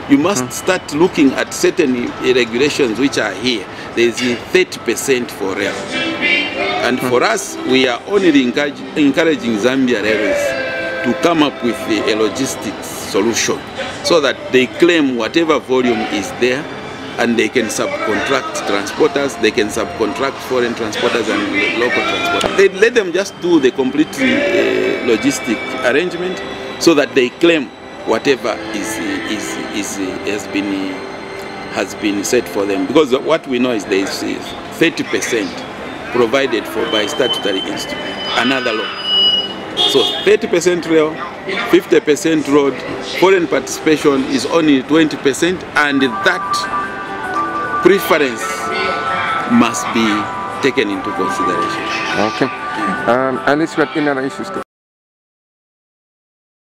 you must start looking at certain regulations which are here. There is 30% for rail. And for us, we are only encouraging Zambia Railways to come up with a logistics solution so that they claim whatever volume is there, and they can subcontract transporters, they can subcontract foreign transporters and local transporters. They let them just do the complete logistic arrangement so that they claim whatever has been set for them. Because what we know is there is 30% provided for by statutory instrument, another law. So 30% rail, 50% road, foreign participation is only 20%, and that preference must be taken into consideration. Okay. Alice, got any other issues too?